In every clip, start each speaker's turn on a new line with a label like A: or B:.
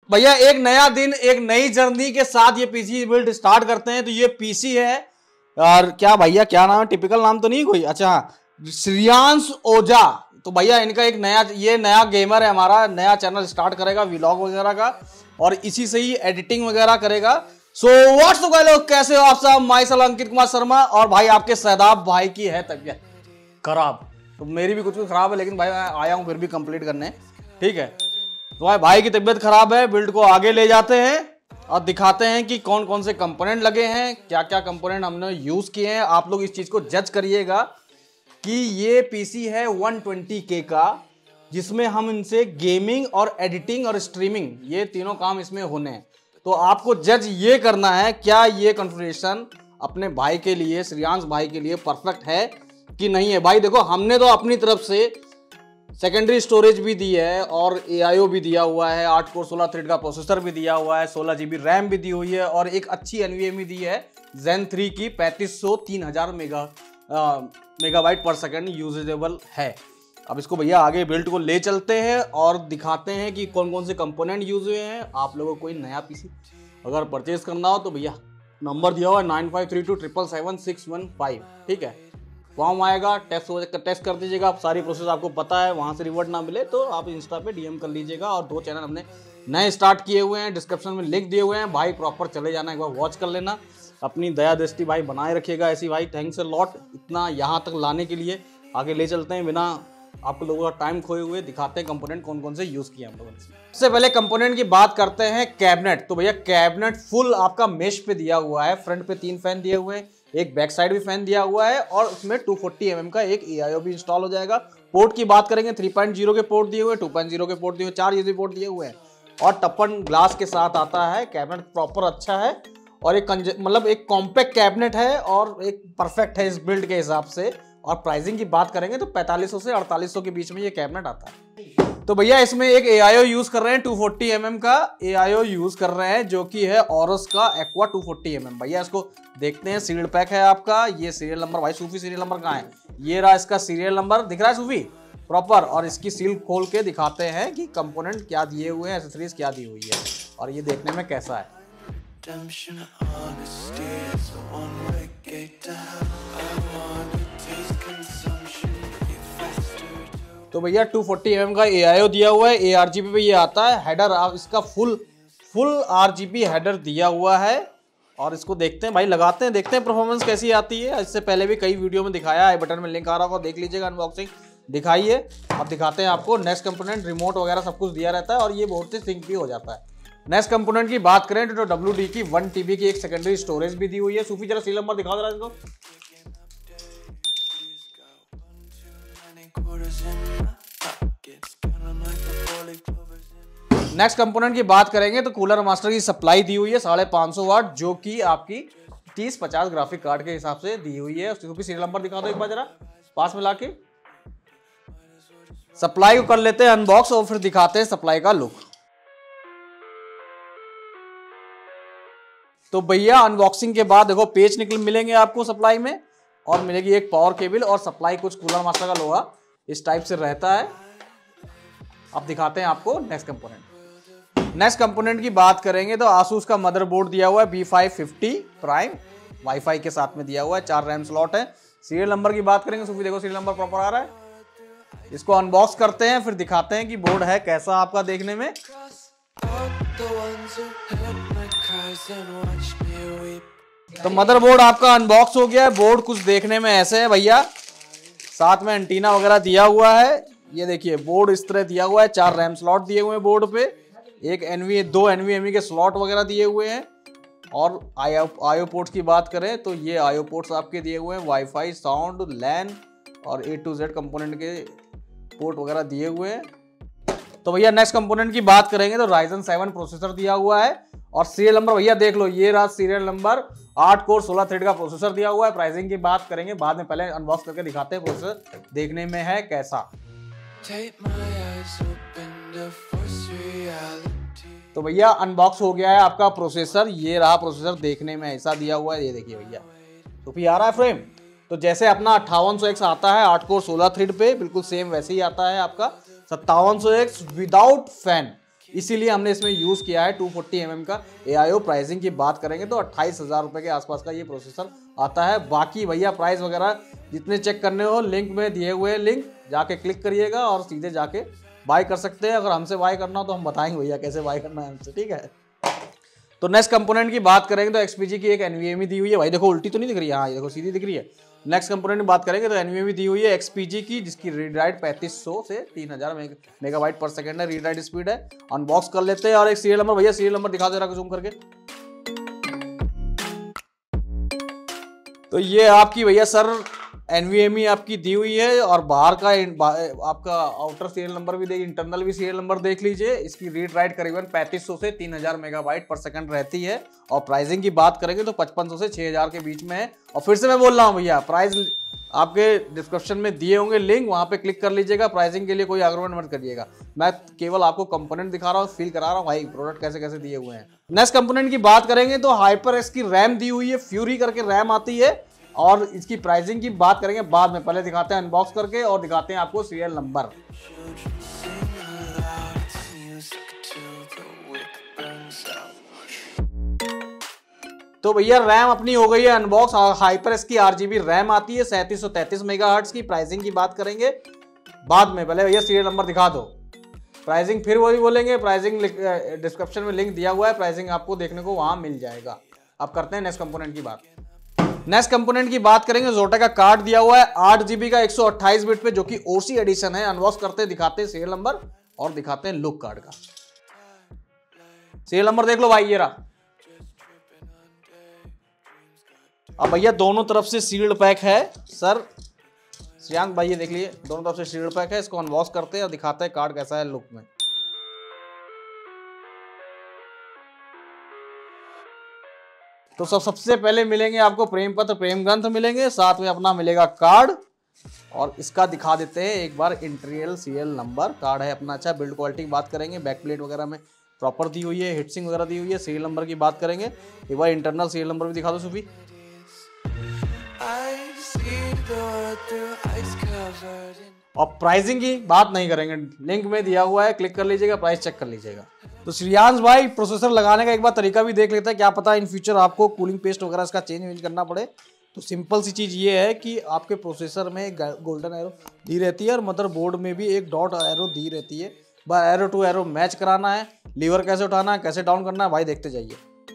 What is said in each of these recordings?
A: भैया एक नया दिन, एक नई जर्नी के साथ ये पीसी बिल्ड स्टार्ट करते हैं। तो ये पीसी है और क्या भैया, क्या नाम है? टिपिकल नाम तो नहीं कोई? अच्छा, श्रेयांश ओझा। तो भैया इनका एक नया गेमर है, हमारा नया चैनल स्टार्ट करेगा व्लॉग वगैरह का, और इसी से ही एडिटिंग वगैरह करेगा। सो व्हाट्स अप लोग, कैसे हो आप सब? Myself Ankit Kumar Sharma. और भाई आपके सहदाब भाई की है तबीयत खराब, तो मेरी भी कुछ खराब है, लेकिन भाई मैं आया हूं फिर भी कंप्लीट करने। ठीक है, तो भाई की तबीयत खराब है। बिल्ड को आगे ले जाते हैं और दिखाते हैं कि कौन कौन से कंपोनेंट लगे हैं, क्या क्या कंपोनेंट हमने यूज किए हैं। आप लोग इस चीज को जज करिएगा कि ये पीसी है 120K का, जिसमें हम इनसे गेमिंग और एडिटिंग और स्ट्रीमिंग ये तीनों काम इसमें होने हैं। तो आपको जज ये करना है क्या ये कॉन्फ़िगरेशन अपने भाई के लिए, श्रेयांश भाई के लिए परफेक्ट है कि नहीं है। भाई देखो, हमने तो अपनी तरफ से सेकेंडरी स्टोरेज भी दी है और AIO भी दिया हुआ है, 8 कोर 16 थ्रेड का प्रोसेसर भी दिया हुआ है, 16 GB रैम भी दी हुई है, और एक अच्छी NVMe दी है Zen 3 की 3500 3000 मेगाबाइट पर सेकेंड यूजेबल है। अब इसको भैया आगे बिल्ड को ले चलते हैं और दिखाते हैं कि कौन कौन से कंपोनेंट यूज हुए हैं। आप लोगों को कोई नया पीसी अगर परचेज करना हो तो भैया नंबर दिया हुआ है 9532777615। ठीक है, फॉर्म आएगा, टेस्ट कर दीजिएगा। आप सारी प्रोसेस आपको पता है, वहाँ से रिवर्ट ना मिले तो आप इंस्टा पे DM कर लीजिएगा। और 2 चैनल हमने नए स्टार्ट किए हुए हैं, डिस्क्रिप्शन में लिंक दिए हुए हैं भाई, प्रॉपर चले जाना, एक बार वॉच कर लेना। अपनी दया दृष्टि भाई बनाए रखिएगा ऐसी भाई। थैंक्स अ लॉट इतना यहाँ तक लाने के लिए। आगे ले चलते हैं बिना आप लोगों का टाइम खोए हुए, दिखाते हैं कंपोनेंट कौन कौन से यूज किए हम लोगों ने। सबसे पहले कंपोनेंट की बात करते हैं कैबिनेट। तो भैया कैबिनेट फुल आपका मेश पे दिया हुआ है। फ्रंट पे 3 फैन दिए हुए हैं, एक बैक साइड भी फैन दिया हुआ है, और उसमें 240 mm का एक AIO भी इंस्टॉल हो जाएगा। पोर्ट की बात करेंगे 3.0 के पोर्ट दिए हुए, 2.0 के पोर्ट दिए हुए, 4 USB पोर्ट दिए हुए हैं, और टप्पन ग्लास के साथ आता है। कैबिनेट प्रॉपर अच्छा है और एक मतलब एक कॉम्पैक्ट कैबिनेट है और एक परफेक्ट है इस बिल्ड के हिसाब से। और प्राइसिंग की बात करेंगे तो 4500 से 4800 के बीच में ये कैबिनेट आता है। तो भैया इसमें एक AIO यूज कर रहे हैं, 240 mm का AIO यूज कर रहे हैं, जो कि है ऑरस का एक्वा 240 mm। भैया इसको देखते हैं, सील्ड पैक है आपका। ये सीरियल नंबर, भाई सूफी सीरियल नंबर कहाँ है? ये रहा इसका सीरियल नंबर, दिख रहा है सूफी प्रॉपर। और इसकी सील खोल के दिखाते हैं कि कंपोनेंट क्या दिए हुए हैं, एसेसरीज क्या दी हुई है, और ये देखने में कैसा है। तो भैया 240 mm का AIO दिया हुआ है, ARGB पे ये आता है। हेडर आप इसका फुल RGB हेडर दिया हुआ है। और इसको देखते हैं भाई, लगाते हैं, देखते हैं परफॉर्मेंस कैसी आती है। इससे पहले भी कई वीडियो में दिखाया है, बटन में लिंक आ रहा होगा, देख लीजिएगा, अनबॉक्सिंग दिखाइए। अब दिखाते हैं आपको नेक्स्ट कंपोनेंट, रिमोट वगैरह सब कुछ दिया रहता है, और ये बहुत से सिंक भी हो जाता है। नेक्स्ट कंपोनेंट की बात करें तो WD की 1 TB की एक सेकेंडरी स्टोरेज भी दी हुई है। सूफी जरा सीरियल नंबर दिखा दे रहा है इसको। नेक्स्ट कंपोनेंट की बात करेंगे तो कूलर मास्टर की सप्लाई दी हुई है 550 वाट, जो कि आपकी 3050 ग्राफिक कार्ड के हिसाब से दी हुई है। उसको भी सीरियल नंबर दिखा दो एक बार जरा पास में लाके। सप्लाई को कर लेते हैं अनबॉक्स और फिर दिखाते हैं सप्लाई का लुक। तो भैया अनबॉक्सिंग के बाद देखो पेज मिलेंगे आपको सप्लाई में, और मिलेगी एक पावर केबल और सप्लाई कुछ कूलर मास्टर का लोहा इस टाइप से रहता है। अब दिखाते हैं आपको नेक्स्ट कंपोनेंट। नेक्स्ट कंपोनेंट की बात करेंगे तो आसूस का मदरबोर्ड दिया हुआ है B550 प्राइम, वाईफाई के साथ में दिया हुआ है, 4 रैम स्लॉट है। सीरियल नंबर की बात करेंगे, सूफी देखो सीरियल नंबर प्रॉपर आ रहा है। इसको अनबॉक्स करते हैं, फिर दिखाते हैं कि बोर्ड है कैसा आपका देखने में। तो मदरबोर्ड आपका अनबॉक्स हो गया है। बोर्ड कुछ देखने में ऐसे है भैया, साथ में एंटीना वगैरह दिया हुआ है। ये देखिए बोर्ड इस तरह दिया हुआ है, 4 रैम स्लॉट दिए हुए हैं बोर्ड पे, एक दो NVMe के स्लॉट वगैरह दिए हुए हैं। और IO पोर्ट्स की बात करें तो ये IO पोर्ट्स आपके दिए हुए हैं, वाईफाई, साउंड, लैन और A to Z कंपोनेंट के पोर्ट वगैरह दिए हुए हैं। तो भैया नेक्स्ट कंपोनेंट की बात करेंगे तो Ryzen 7 प्रोसेसर दिया हुआ है, और सीरियल नंबर भैया देख लो, ये रहा सीरियल नंबर, 8 कोर 16 थ्रेड का प्रोसेसर दिया हुआ है। प्राइसिंग की बात करेंगे बाद में, पहले अनबॉक्स करके दिखाते हैं प्रोसेसर देखने में है कैसा। तो भैया अनबॉक्स हो गया है आपका प्रोसेसर। ये रहा प्रोसेसर, देखने में ऐसा दिया हुआ है, ये देखिए भैया तो भी आ रहा है फ्रेम। तो जैसे अपना 5800X आता है 8 कोर 16 थ्रेड पे, बिल्कुल सेम वैसे ही आता है आपका 5700X विदाउट फैन। इसीलिए हमने इसमें यूज़ किया है 240 mm का AIO। प्राइसिंग की बात करेंगे तो 28,000 रुपये के आसपास का ये प्रोसेसर आता है। बाकी भैया प्राइस वगैरह जितने चेक करने हो लिंक में दिए हुए लिंक जाके क्लिक करिएगा और सीधे जाके बाय कर सकते हैं। अगर हमसे बाय करना हो तो हम बताएंगे भैया कैसे बाय करना है हमसे, ठीक है। तो नेक्स्ट कंपोनेंट की बात करेंगे तो XPG की एक NVMe दी हुई है भाई, देखो उल्टी तो नहीं दिख रही है, हाँ ये देखो सीधी दिख रही है। नेक्स्ट कंपोनेंट की बात करेंगे तो NVMe दी हुई है XPG की, जिसकी रीड राइट 3500 से 3000 मेगाबाइट पर सेकंड है, रीड राइट स्पीड है। अनबॉक्स कर लेते हैं और एक सीरियल नंबर, भैया सीरियल नंबर दिखा दे रहा जूम करके। तो ये आपकी भैया सर NVMe आपकी दी हुई है और बाहर का आपका आउटर सीरियल नंबर भी देख, इंटरनल भी सीरियल नंबर देख लीजिए। इसकी रीड राइट करीबन 3500 से 3000 मेगाबाइट पर सेकंड रहती है। और प्राइसिंग की बात करेंगे तो 5500 से 6000 के बीच में है। और फिर से मैं बोल रहा हूँ भैया, प्राइस आपके डिस्क्रिप्शन में दिए होंगे लिंक, वहां पे क्लिक कर लीजिएगा। प्राइसिंग के लिए कोई आर्गुमेंट मत करिएगा, मैं केवल आपको कंपोनेंट दिखा रहा हूँ, फील करा रहा हूँ भाई प्रोडक्ट कैसे कैसे दिए हुए हैं। नेक्स्ट कंपोनेंट की बात करेंगे तो HyperX की रैम दी हुई है, फ्यूरी करके रैम आती है। और इसकी प्राइसिंग की बात करेंगे बाद में, पहले दिखाते हैं अनबॉक्स करके और दिखाते हैं आपको सीरियल नंबर। तो भैया रैम अपनी हो गई है अनबॉक्स। HyperX की RGB रैम आती है 3733 मेगाहर्ट्ज की। प्राइसिंग की बात करेंगे बाद में, पहले भैया सीरियल नंबर दिखा दो। प्राइसिंग फिर वही बोलेंगे, प्राइसिंग डिस्क्रिप्शन में लिंक दिया हुआ है, प्राइसिंग आपको देखने को वहां मिल जाएगा। अब करते हैं नेक्स्ट कंपोनेंट की बात। नेक्स्ट कंपोनेंट की बात करेंगे, Zotac का कार्ड दिया हुआ है 8 GB का 128 बिट पे, जो कि OC एडिशन है। अनबॉक्स करते हैं, दिखाते हैं सीरियल नंबर और दिखाते हैं लुक कार्ड का। सीरियल नंबर देख लो भाई, ये रहा। अब भैया दोनों तरफ से सील्ड पैक है सर, श्रेयांक भाई ये देख लिए दोनों तरफ से सील्ड पैक है। इसको अनबॉक्स करते हैं और दिखाते हैं कार्ड कैसा है लुक में। तो सबसे पहले मिलेंगे आपको प्रेम पत्र, प्रेम ग्रंथ मिलेंगे, साथ में अपना मिलेगा कार्ड। और इसका दिखा देते हैं एक बार इंटीरियर सीरियल नंबर। कार्ड है अपना अच्छा। बिल्ड क्वालिटी की बात करेंगे, बैक प्लेट वगैरह में प्रॉपर दी हुई है, हिटसिंग वगैरह दी हुई है। सीरियल नंबर की बात करेंगे, एक बार इंटरनल सीरियल नंबर भी दिखा दो सूफी। और प्राइसिंग की बात नहीं करेंगे, लिंक में दिया हुआ है, क्लिक कर लीजिएगा, प्राइस चेक कर लीजिएगा। तो श्रेयांश भाई प्रोसेसर लगाने का एक बार तरीका भी देख लेते हैं, क्या पता इन फ्यूचर आपको कूलिंग पेस्ट वगैरह इसका चेंज करना पड़े। तो सिंपल सी चीज़ ये है कि आपके प्रोसेसर में गोल्डन एरो दी रहती है और मदरबोर्ड में भी एक डॉट एरो दी रहती है। बस एरो टू एरो मैच कराना है। लीवर कैसे उठाना है, कैसे डाउन करना है भाई देखते जाइए।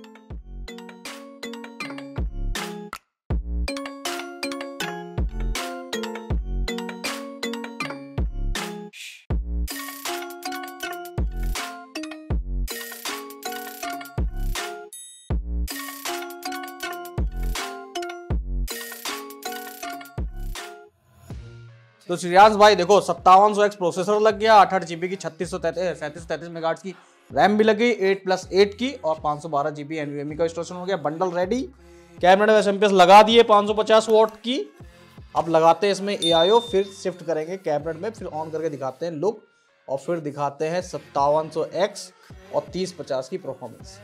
A: तो श्रेयांश भाई देखो 5700X प्रोसेसर लग गया, 8 GB की 3633 मेगाहर्ट्ज की रैम भी लग गई, 8+8 की, और 512 GB NVMe का स्टोरेज हो गया। Bundle ready. कैमरा SMP लगा दिए 550 वॉट की। अब लगाते हैं इसमें AIO, फिर शिफ्ट करेंगे कैबिनेट में, फिर ऑन करके दिखाते हैं लुक और फिर दिखाते हैं 5700X और 3050 की performance.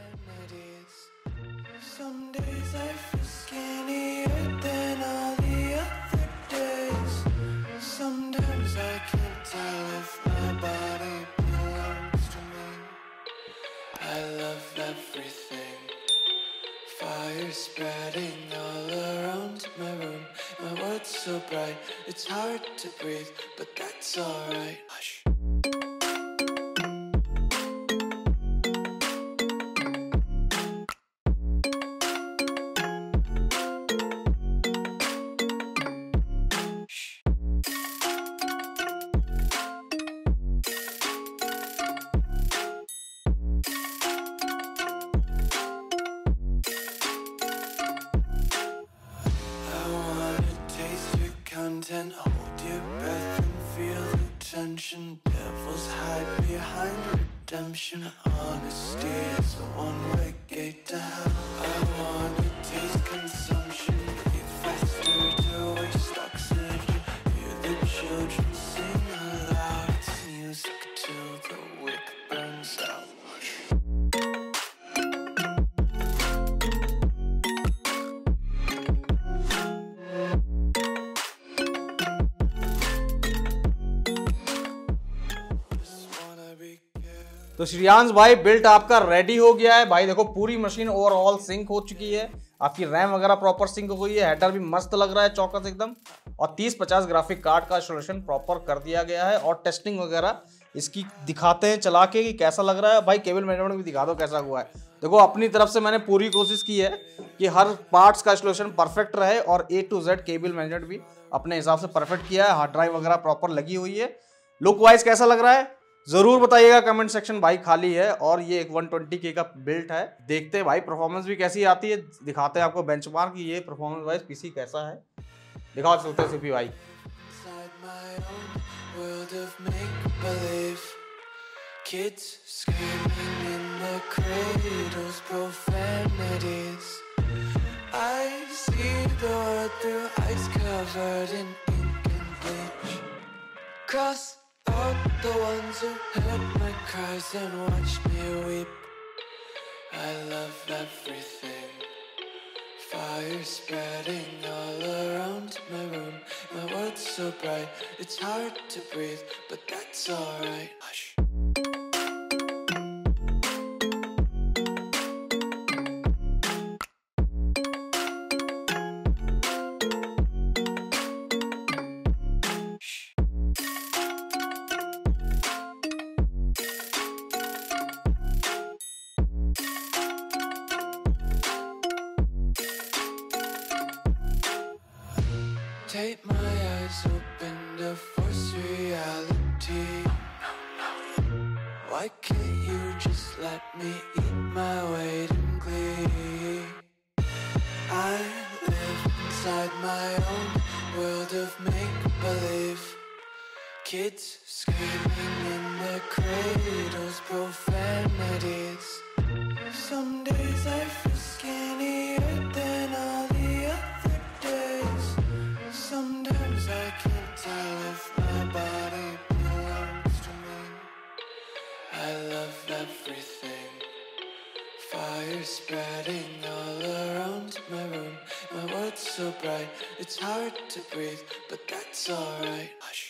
B: Spreading all around my room, my world's so bright, it's hard to breathe, but that's alright. Hush. And hold your breath and feel the tension. Devils hide behind redemption. Honesty is a one-way gate to hell. I wanna taste consumption. Breathe faster to waste oxygen. Hear the children sing aloud. It's music till the wick burns out.
A: तो श्रेयांश भाई built आपका ready हो गया है भाई। देखो पूरी machine overall sink हो चुकी है, आपकी रैम वगैरह प्रॉपर सिंक हो गई है, हेडर भी मस्त लग रहा है चौकस एकदम, और 3050 ग्राफिक कार्ड का इंस्टॉलेशन प्रॉपर कर दिया गया है। और टेस्टिंग वगैरह इसकी दिखाते हैं चला के कि कैसा लग रहा है भाई। केबल मैनेजमेंट भी दिखा दो कैसा हुआ है। देखो अपनी तरफ से मैंने पूरी कोशिश की है कि हर पार्ट्स का इंस्टॉलेशन परफेक्ट रहे, और A to Z cable management भी अपने हिसाब से परफेक्ट किया है। हार्ड ड्राइव वगैरह प्रॉपर लगी हुई है। लुक वाइज कैसा लग रहा है जरूर बताइएगा, कमेंट सेक्शन भाई खाली है। और ये एक 120K का बिल्ट है। देखते हैं भाई परफॉर्मेंस भी कैसी आती है, दिखाते हैं आपको बेंचमार्क कि ये परफॉर्मेंस वाइज पीसी कैसा है। दिखाओ चलते हैं सीपी भाई।
B: Kids screaming in their cradles, profanities. I see the world through eyes covered in ink and bleach. Cross out the ones who heard my cries and watched me weep. I love everything. Fire spreading all around my room. My world's so bright, it's hard to breathe, but that's alright. Hush. Take my eyes open to force reality. Why can't you just let me eat my weight in glee? I live inside my own world of make-believe. Kids screaming in their cradles, profanities. Some days I feel skinnier than all the other days. Sometimes I can't tell if my body belongs to me. I love everything. Fire spreading all around my room. My world's so bright, it's hard to breathe, but that's alright. Hush.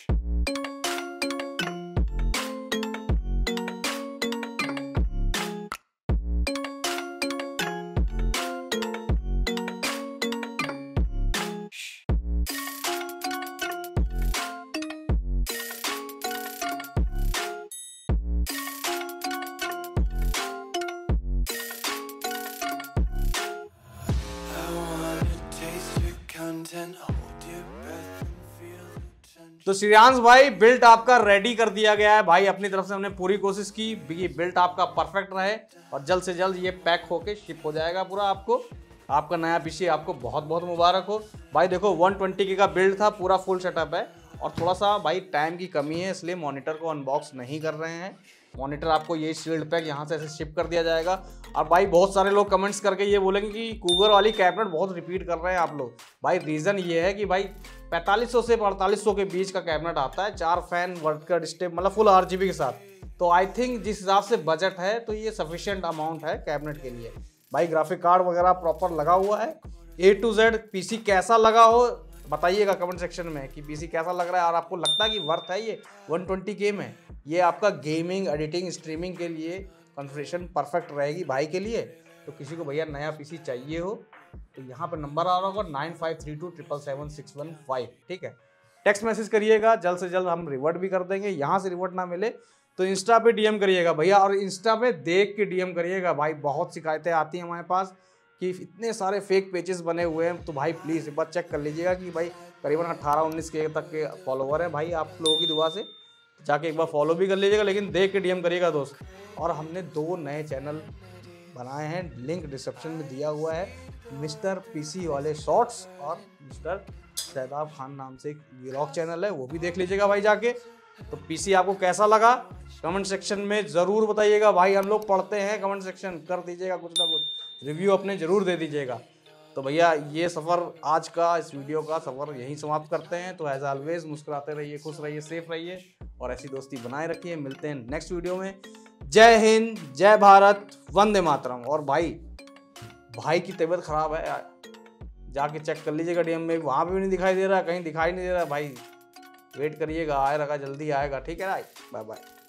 A: तो श्रेयांश भाई built आपका ready कर दिया गया है भाई। अपनी तरफ से हमने पूरी कोशिश की कि बिल्ट आपका परफेक्ट रहे, और जल्द से जल्द ये पैक होके शिप हो जाएगा पूरा आपको। आपका नया पीसी आपको बहुत बहुत मुबारक हो भाई। देखो 120K का बिल्ड था, पूरा फुल सेटअप है, और थोड़ा सा भाई टाइम की कमी है इसलिए मॉनिटर को अनबॉक्स नहीं कर रहे हैं। मॉनिटर आपको ये शील्ड पैक यहाँ से ऐसे शिप कर दिया जाएगा। अब भाई बहुत सारे लोग कमेंट्स करके ये बोलेंगे कि कूगर वाली कैबिनेट बहुत रिपीट कर रहे हैं आप लोग। भाई रीज़न ये है कि भाई 4500 से 4800 के बीच का कैबिनेट आता है, 4 फैन वर्कर स्टेप मतलब फुल RGB के साथ। तो आई थिंक जिस हिसाब से बजट है तो ये सफिशिएंट अमाउंट है कैबिनेट के लिए। भाई ग्राफिक कार्ड वगैरह प्रॉपर लगा हुआ है। A to Z पीसी कैसा लगा हो बताइएगा कमेंट सेक्शन में कि पीसी कैसा लग रहा है, और आपको लगता है कि वर्थ है ये 120K में। ये आपका गेमिंग, एडिटिंग, स्ट्रीमिंग के लिए कॉन्फ़िगरेशन परफेक्ट रहेगी भाई के लिए। तो किसी को भैया नया पीसी चाहिए हो तो यहाँ पर नंबर आ रहा होगा 9532777615, ठीक है। टेक्स्ट मैसेज करिएगा, जल्द से जल्द हम रिवर्ट भी कर देंगे। यहाँ से रिवर्ट ना मिले तो इंस्टा पे DM करिएगा भैया, और इंस्टा पे देख के DM करिएगा भाई। बहुत शिकायतें आती हैं हमारे पास कि इतने सारे फेक पेजेस बने हुए हैं, तो भाई प्लीज़ एक बार चेक कर लीजिएगा कि भाई करीबन 18-19K तक के फॉलोवर हैं भाई आप लोगों की दुआ से। जाके एक बार फॉलो भी कर लीजिएगा, लेकिन देख के DM करिएगा दोस्त। और हमने 2 नए चैनल बनाए हैं, लिंक डिस्क्रिप्शन में दिया हुआ है। मिस्टर PC वाले शॉर्ट्स और मिस्टर शहदाब खान नाम से एक व्लॉग चैनल है, वो भी देख लीजिएगा भाई जाके। तो पीसी आपको कैसा लगा कमेंट सेक्शन में ज़रूर बताइएगा भाई। हम लोग पढ़ते हैं कमेंट सेक्शन, कर दीजिएगा कुछ ना कुछ, रिव्यू अपने ज़रूर दे दीजिएगा। तो भैया ये सफ़र आज का, इस वीडियो का सफ़र यहीं समाप्त करते हैं। तो एज ऑलवेज मुस्कुराते रहिए, खुश रहिए, सेफ रहिए, और ऐसी दोस्ती बनाए रखिए। मिलते हैं नेक्स्ट वीडियो में। जय हिंद, जय भारत, वंदे मातरम। और भाई की तबीयत ख़राब है, जाके चेक कर लीजिएगा DM में, वहाँ पे भी नहीं दिखाई दे रहा, कहीं दिखाई नहीं दे रहा भाई। वेट करिएगा, आएगा, जल्दी आएगा, ठीक है ना। Bye bye.